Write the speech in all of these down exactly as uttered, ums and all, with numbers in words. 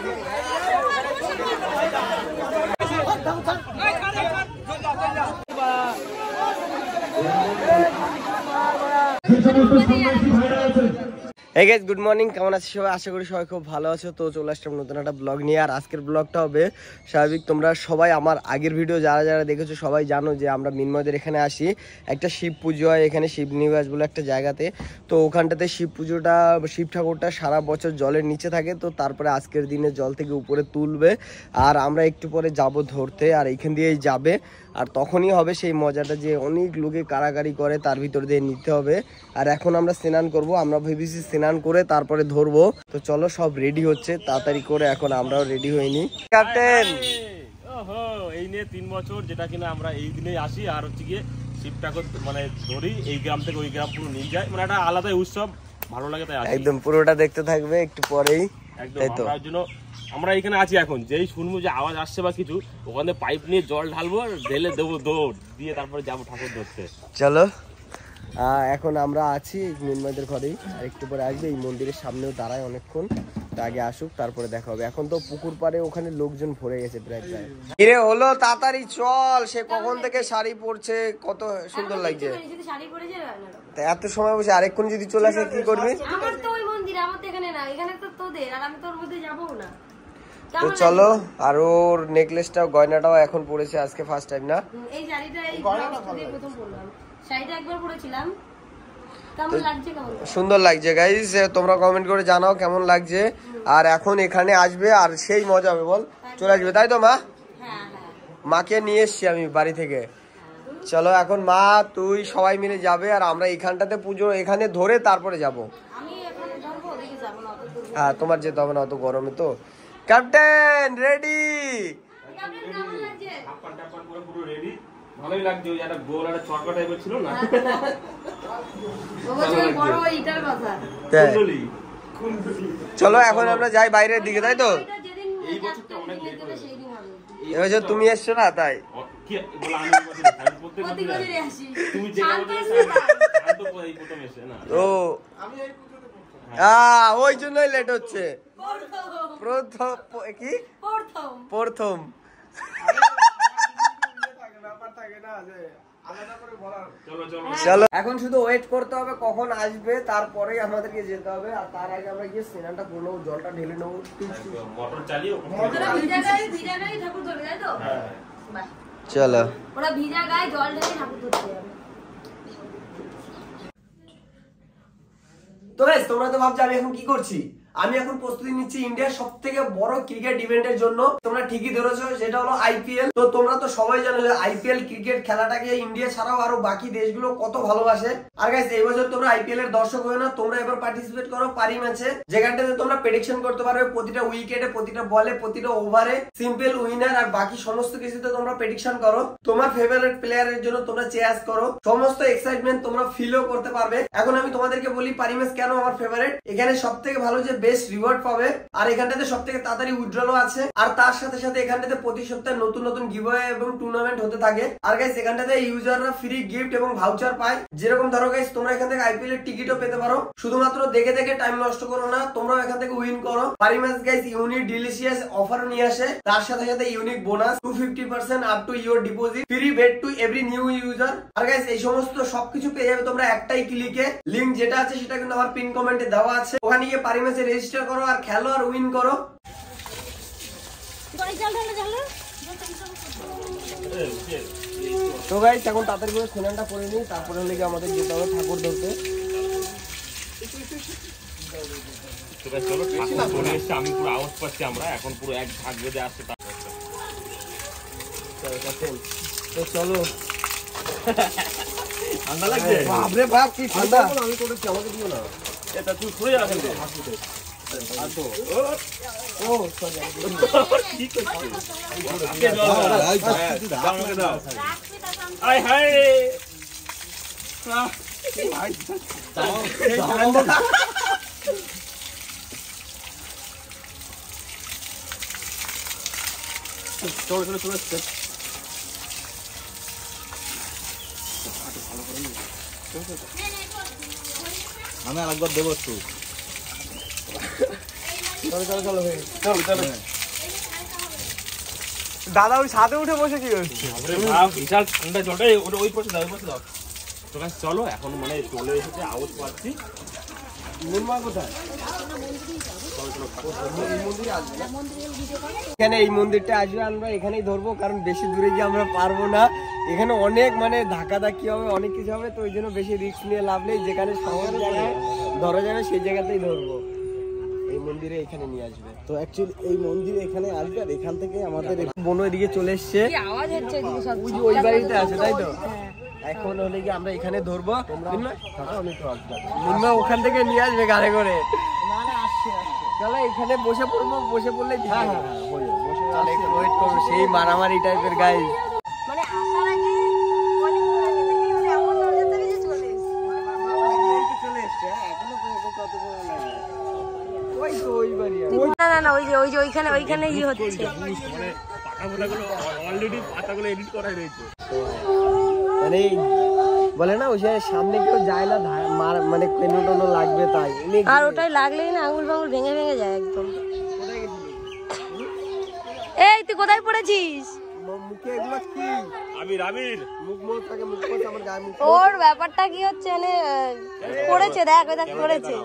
Hey guys, good morning. কেমন আছো সবাই? আশা করি সবাই খুব ভালো আছো। তো চলে আসলাম নতুন একটা ব্লগ নিয়ে। আর আজকের ব্লগটা হবে স্বাভাবিক, তোমরা সবাই আমার আগের ভিডিও যারা যারা দেখেছো সবাই জানো যে আমরা মিনময়দের এখানে আসি, একটা শিব পুজো হয় এখানে, শিব নিবাস বলে একটা জায়গাতে। তো ওখানটাতে শিব পুজোটা, শিব ঠাকুরটা সারা বছর জলের নিচে থাকে। তো তারপরে আজকের দিনে জল থেকে উপরে তুলবে আর আমরা একটু পরে যাব ধরতে, আর এইখান দিয়েই যাবে। আর তখনই হবে সেই মজাটা যে অনেক লোকে কারাকারি করে, তার ভিতর দিয়ে নিতে হবে। আর এখন আমরা স্নান করব, আমরা ভেবেছি স্নান করে তারপরে ধরবো। তো চলো, সব রেডি হচ্ছে তাড়াতাড়ি করে, এখন আমরাও রেডি হইনি। ক্যাপ্টেন ওহো, এই নিয়ে তিন বছর যেটা কিনা আমরা এই দিনেই আসি আর হচ্ছে গিয়ে শিব ঠাকুর মানে ধরি, এই গ্রাম থেকে ওই গ্রাম পুরো নিয়ে যায়, মানে একটা আলাদাই উৎসব, ভালো লাগে তাই একদম পুরোটা দেখতে থাকবে একটু পরেই। একদম আমরা জন্য আমরা এখানে আছি। এখন যেই শুনবো যে আওয়াজ আসছে বা কিছু, ওখানে পাইপ নিয়ে জল ঢালবো, ঢেলে দেবো দৌড় দিয়ে, তারপরে যাবো ঠাকুর ধরতে। চলো, এখন আমরা আছি মিনময়দের ঘরেই, আর একটু পরে আসবে। এই মন্দিরের সামনেও দাঁড়ায় অনেকক্ষণ, আগে আসুক তারপরে দেখা হবে। এখন তো পুকুর পাড়ে ওখানে লোকজন ভরে গেছে প্রায় প্রায়। কিরে হলো, তাড়াতাড়ি চল, সে কখন থেকে শাড়ি পরছে, কত সুন্দর লাগছে। এত সময় বসে আরেকক্ষণ যদি চলে আসে কি করবি? আমার তো ওই মন্দির, আমার তো এখানে না, এখানে তো তোদের, আর আমি তোর মধ্যে যাবো না। তো চলো, আর ওর নেকলেসটাও গয়নাটাও এখন পড়েছে আজকে ফার্স্ট টাইম না? এই শাড়িটা এই গয়নাটা দিয়ে প্রথম পরলাম, শাড়িটা একবার পরেছিলাম। কেমন লাগছে? কেমন সুন্দর লাগছে গাইস, তোমরা কমেন্ট করে জানাও কেমন লাগছে। আর এখন এখানে আসবে আর সেই মজা হবে, বল চলে আসবে, তাই তো মা? হ্যাঁ হ্যাঁ, মাকে নিয়ে এসছি আমি বাড়ি থেকে। চলো এখন মা তুই সবাই মিলে যাবে, আর আমরা এখানটাতে পুজো এখানে ধরে তারপরে যাব। আমি এখানে ধরবো, ওদিকে যাব না, অত দূর। হ্যাঁ, তোমার যেতে হবে না অত গরমে। তো ক্যাপ্টেন রেডি? ক্যাপ্টেন কেমন লাগছে? হাপ্পান টাপ্পান পুরো পুরো রেডি, ভালোই লাগছে। ওই একটা গোল একটা চরকা টাইপের ছিল না, বাবা ওই বড় ইটার কথা। কুণ্ডলি কুণ্ডলি। চলো এখন আমরা যাই বাইরের দিকে, তাই তো? এই বছরটা অনেক লেট হয়েছে, সেই দিন হবে। এই বছর তুমি এসছো না তাই। কি বলা, আমি বলছি আমি প্রত্যেক প্রতি বছর বছরই আসি। তুমি যে শান্ত কারণে আসলে তাই। শান্ত করে এই প্রথম এসে না। ও আমি এই পুজোতে পড়ছি, আ ওই জন্যই লেট হচ্ছে। প্রথম কি প্রথম প্রথম চলো এখন শুধু ওয়েট করতে হবে কখন আসবে, তারপরেই আমাদেরকে যেতে হবে। আর তার আগে আমরা গিয়ে স্নানটা করে নেবো, জলটা ঢেলে নেবো, মোটর চালিয়ে ওরা ভিজা গায়ে ভিজা গায়ে ঠাকুর ধরবে, তাই তো? বাহ, চলো ওরা ভিজা গায়ে জল ঢেলে ঠাকুর ধরতে যাবে। তো গাইস, তোমরা তো ভাবছো আমি এখন কি করছি। আমি এখন প্রস্তুতি নিচ্ছি ইন্ডিয়ার সব থেকে বড় ক্রিকেট ইভেন্টের জন্য। তোমরা ঠিকই ধরেছো, সেটা হলো আইপিএল। তো তোমরা তো সবাই জানো যে আইপিএল ক্রিকেট খেলাটাকে ইন্ডিয়া ছাড়াও আরো বাকি দেশগুলো কত ভালোবাসে। আর গাইস, এই বছর তোমরা আইপিএল এর দর্শক হয়ে না, তোমরা এবার পার্টিসিপেট করো পারি ম্যাচে, যেখানটাতে তোমরা প্রেডিকশন করতে পারবে প্রতিটা উইকেটে, প্রতিটা বলে, প্রতিটা ওভারে, সিম্পল উইনার আর বাকি সমস্ত কিছুতে তোমরা প্রেডিকশন করো। তোমার ফেভারিট প্লেয়ারের জন্য তোমরা চেয়ার্স করো, সমস্ত এক্সাইটমেন্ট তোমরা ফিলও করতে পারবে। এখন আমি তোমাদেরকে বলি পারি ম্যাচ কেন আমার ফেভারিট। এখানে সব থেকে ভালো যে বেস্ট রিওয়ার্ড পাবে, আর এখানটাতে সব থেকে তাড়াতাড়ি উইথড্রলও আছে। আর তার সাথে সাথে এখানটাতে প্রতি সপ্তাহে নতুন নতুন গিভঅ্যাওয়ে এবং টুর্নামেন্ট হতে থাকে। আর গাইস, এখানটাতে ইউজাররা ফ্রি গিফট এবং ভাউচার পায়। যেরকম ধরো গাইস, তোমরা এখান থেকে আইপিএল এর টিকিটও পেতে পারো। শুধুমাত্র দেখে দেখে টাইম নষ্ট করো না, তোমরাও এখান থেকে উইন করো। Parimatch guys unique delicious offer নিয়ে আসে, তার সাথে সাথে unique bonus two fifty percent up to your deposit, free bet to every new user. আর গাইস, এই সমস্ত সবকিছু পেয়ে যাবে তোমরা একটাই ক্লিকে। লিংক যেটা আছে সেটা কিন্তু আমার পিন কমেন্টে দেওয়া আছে, ওখানে গিয়ে পারি ম্যাচে রেজিস্টার করো আর খেলো আর উইন করো। তো গাইস, এখন তাড়াতাড়ি করে স্নানটা করে নিই, তারপরে হলে গিয়ে আমাদের যেতে হবে ঠাকুর ধরতে। আমি পুরো আওয়াজ পাচ্ছি, আমরা এখন পুরো এক ভাগ বেঁধে আসছে। তো চলো, ঠান্ডা লাগছে? বাপরে বাপ কি ঠান্ডা। আমি করেছি, আমাকে দিও না। এটা তুই খুলে যাবেন তো ও সরি, কি করছিস? আয় হায় চলো চলো চলো আমি আরেকবার দেবো একটু। চলো চলো চলো চলো দাদা ওই ছাদে উঠে বসে কি করছে? বিশাল ঠান্ডা জলটা ওই পাশে দাও, ওই পাশে দাও। তো গাইস চলো এখন মানে চলে এসেছে, আওয়াজ পাচ্ছি। মনমা কোথায়? এখানে এই মন্দিরটা আসবে, আমরা এখানেই ধরবো, কারণ বেশি দূরে গিয়ে আমরা পারবো না। এখানে অনেক মানে ধাক্কা ধাক্কি হবে, অনেক কিছু হবে, তো ওই জন্য বেশি রিস্ক নিয়ে লাভ নেই। যেখানে সহজ জায়গায় ধরা যাবে সেই জায়গাতেই ধরবো। এই মন্দিরে এখানে নিয়ে আসবে। তো অ্যাকচুয়ালি এই মন্দিরে এখানে আসবে, আর এখান থেকে আমাদের বোন এদিকে চলে এসছে, ওই বাড়িতে আছে, তাই তো? এখন হলে কি আমরা এখানে ধরবো, মুন্না ওখান থেকে নিয়ে আসবে গাড়ি করে। চলো এখানে বসে পড়বো, বসে পড়লে ওয়েট করবো, সেই মারামারি টাইপের গাই। মানে আসার আগে না না না ওই যে ওই যে ওইখানে ওইখানে ই হচ্ছে, মানে পাতাগুলো অলরেডি পাতাগুলো এডিট করা রয়েছে। মানে বলে না ওই সামনে কেউ যায় না, মানে কেন টেনো লাগবে তাই। আর ওটাই লাগলেই না আঙুল ফাঙুল ভেঙে ভেঙে যায় একদম। এই তুই কোথায় পড়েছিস? মুখে এগুলো কি? আমির আমির মুখ মুখ থাকে, মুখ করতে আমার গায়ে মুখ। ওর ব্যাপারটা কি হচ্ছে মানে পড়েছে, দেখ ওই দেখ পড়েছে।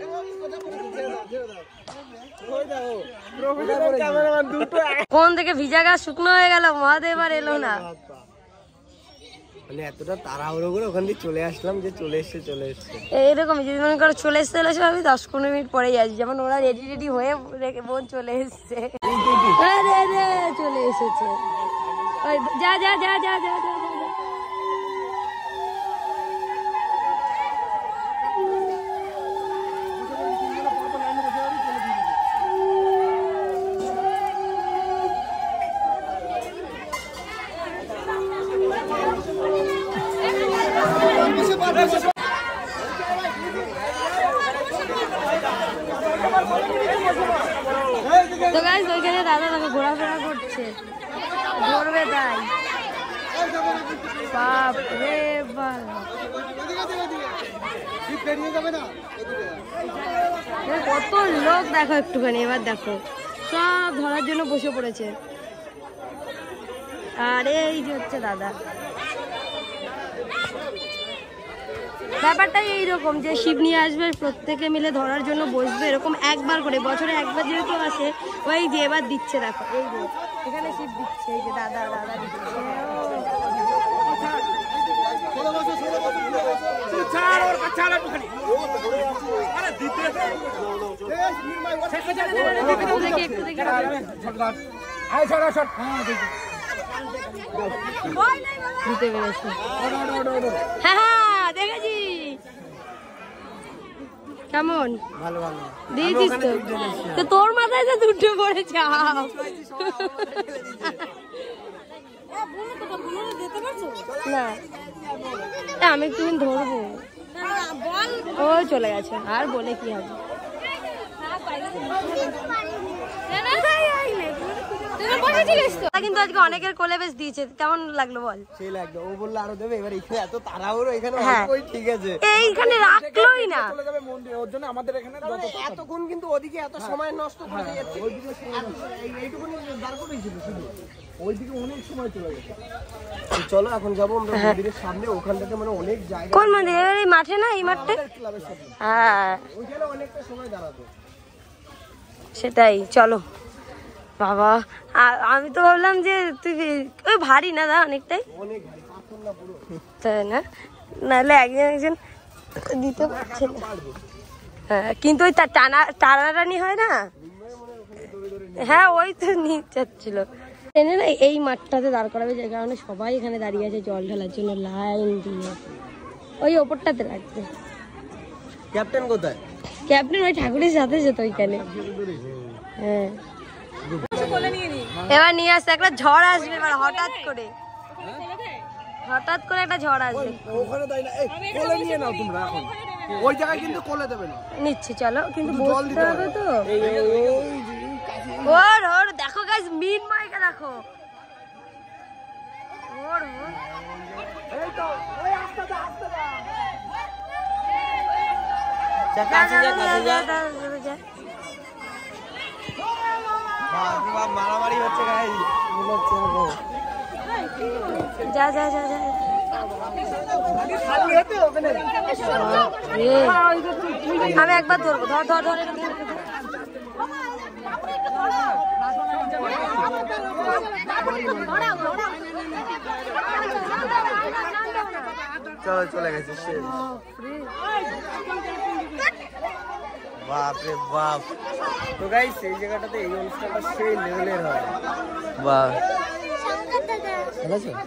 কোন থেকে ভিজা গা শুকনো হয়ে গেল, মহাদেব আর এলো না। মানে এতটা তাড়াহুড়ো করে ওখান দিয়ে চলে আসলাম যে চলে এসছে চলে এসছে এইরকম যদি মনে করো চলে এসছে এসে আমি দশ পনেরো মিনিট পরেই আসি, যেমন ওরা রেডি রেডি হয়ে রেখে বোন চলে এসছে, চলে এসেছে। যা যা যা যা যা যা তো গাইস ওইখানে দাদা তাকে ঘোরাফেরা করছে, ধরবে তাই। বাপ রে বাপ, কত লোক দেখো একটুখানি, এবার দেখো সব ধরার জন্য বসে পড়েছে। আর এই যে হচ্ছে দাদা, ব্যাপারটাই এইরকম যে শিব নিয়ে আসবে, প্রত্যেকে মিলে ধরার জন্য বসবে, এরকম একবার করে বছরে একবার যেহেতু আসে, ওই যে এবার দিচ্ছে দেখো, এই যে এখানে শিব দিচ্ছে, এই যে দাদা দাদা দিচ্ছে। দিতে পেরেছি, হ্যাঁ হ্যাঁ দেখেছি। কেমন ভালো ভালো দিয়েছিস তো? তো তোর মাথায় তো দুটো পড়েছে। না আমি একটু ধরবো, ও চলে গেছে, আর বলে কি হবে। কিন্তু আজকে অনেকের কোলে বেশ দিয়েছে, কেমন লাগলো বল? সেই লাগলো, ও বললো আরো দেবে, এবার এখানে এত তাড়াহুড়ো, এখানে ওই ঠিক আছে এইখানে রাখলোই না, ওর জন্য আমাদের এখানে এতক্ষণ কিন্তু ওদিকে এত সময় নষ্ট করে যাচ্ছে, এইটুকুনি দাঁড় করেছিল শুধু, ওইদিকে অনেক সময় চলে গেছে। চলো এখন যাবো আমরা মন্দিরের সামনে, ওখান থেকে মানে অনেক জায়গা। কোন মন্দির? এই মাঠে না, এই মাঠে? হ্যাঁ ওইখানে অনেকটা সময় দাঁড়াবো। সেটাই, চলো। বাবা আমি তো ভাবলাম যে তুই ওই ভারী না দা অনেকটাই, তাই না? নাহলে একজন একজন দিতে পারছে না। হ্যাঁ কিন্তু ওই টানা টানাটানি হয় না, হ্যাঁ ওই তো নিয়ে যাচ্ছিল। এনে না এই মাঠটাতে দাঁড় করাবে, যে কারণে সবাই এখানে দাঁড়িয়ে আছে জল ঢালার জন্য লাইন দিয়ে, ওই ওপরটাতে রাখবে। ক্যাপ্টেন কোথায়? ক্যাপ্টেন ওই ঠাকুরের সাথে যেত ওইখানে। হ্যাঁ এবার নিয়ে আসতে একটা ঝড় আসবে, এবার হঠাৎ করে হঠাৎ করে একটা ঝড় আসবে। ওখানে তাই না, এই কোলে নিয়ে নাও তোমরা এখন, ওই জায়গায় কিন্তু কোলে দেবে না। নিচ্ছি চলো, কিন্তু বসতে হবে তো। ওর ওর দেখো গাইস, মিন মাইকে দেখো, ওর ওর এই তো ওই আস্তে দা আস্তে দা, যা কাছে যা কাছে যা। মারামারি হচ্ছে গাই যা যা যা যা আমি একবার ধরবো ধর ধর ধর চলো চলে গেছে বাপ রে বাপ। তো গাইস সেই জায়গাটাতে এই অনুষ্ঠানটা সেই লেভেলের হয়। বাহ ভালো আছে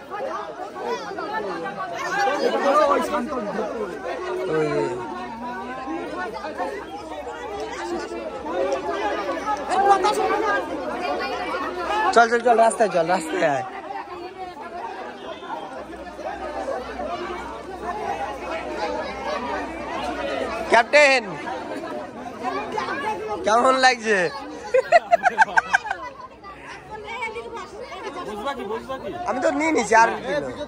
চল চল চল রাস্তায় চল রাস্তায় আয়। ক্যাপ্টেন কেমন লাগছে? আমি তো নিয়ে নিছি আর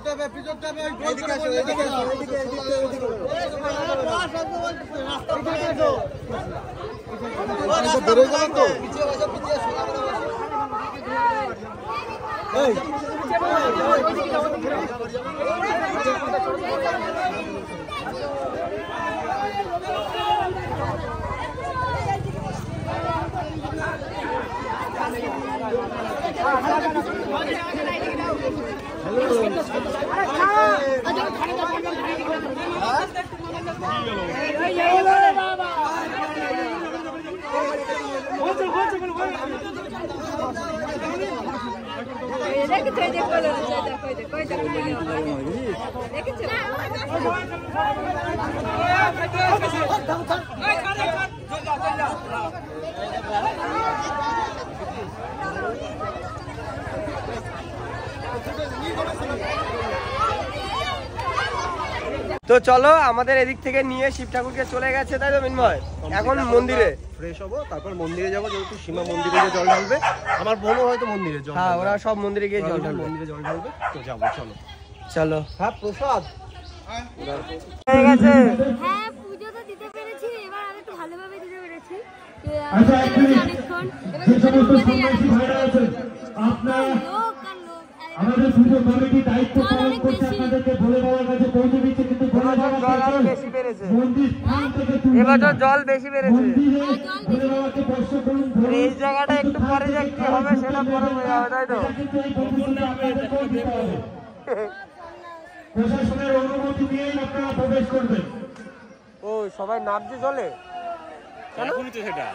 তো চলো আমাদের এদিক থেকে নিয়ে শিব ঠাকুরকে চলে গেছে তাই তো মিনময় এখন মন্দিরে ফ্রেশ হবো তারপর মন্দিরে যাবো যেহেতু সীমা মন্দিরে গিয়ে জল ঢালবে আমার বোনও হয়তো মন্দিরে জল হ্যাঁ ওরা সব মন্দিরে গিয়ে জল ঢালবে মন্দিরে জল ঢালবে তো যাবো চলো চলো হ্যাঁ প্রসাদ হয়ে গেছে হ্যাঁ পুজো তো দিতে পেরেছি এবার আমি একটু ভালোভাবে দিতে পেরেছি আচ্ছা এক মিনিট যে সমস্ত সন্ন্যাসী ভাইরা আছেন আপনারা আমাদের পুজো কমিটি দায়িত্ব পালন করছে আপনাদেরকে বলে দেওয়ার কাছে পৌঁছে দিচ্ছে কিন্তু বলে দেওয়ার বেশি বেড়েছে মন্দির স্থান থেকে এবছর জল বেশি বেড়েছে মন্দিরে বলে দেওয়াকে স্পর্শ করুন এই জায়গাটা একটু পরে যে কি হবে সেটা পরে বোঝা যাবে তাই তো কিন্তু এই প্রতিশ্রুতি আপনাদের করে দিতে হবে প্রশাসনের অনুমতি নিয়েই আপনারা প্রবেশ করবেন ও সবাই নামছে চলে এখনই তো সেটা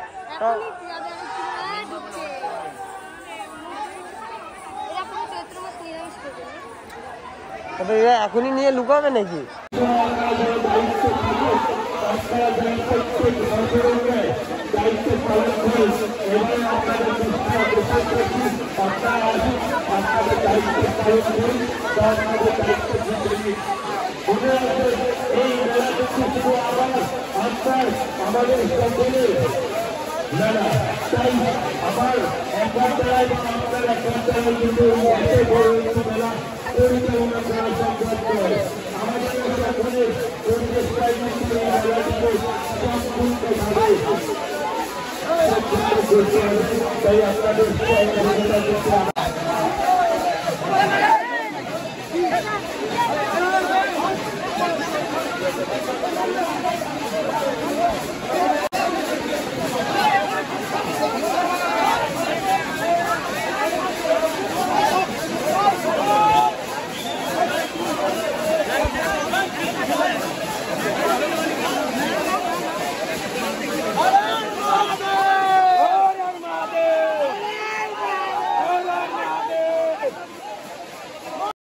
তবে এরা এখনই নিয়ে লুকাবে নাকি আমাদের সকলের মেলা তাই আমার একবার দ্বারাই বা আমাদের একবার দ্বারাই কিন্তু এত বড় একটি মেলা পরিচালনা করা সম্ভব নয় আমাদের সকলের পরিবেশটাই কিন্তু এই মেলাটিকে সম্পূর্ণভাবে তাই আপনাদের সহযোগিতা করতে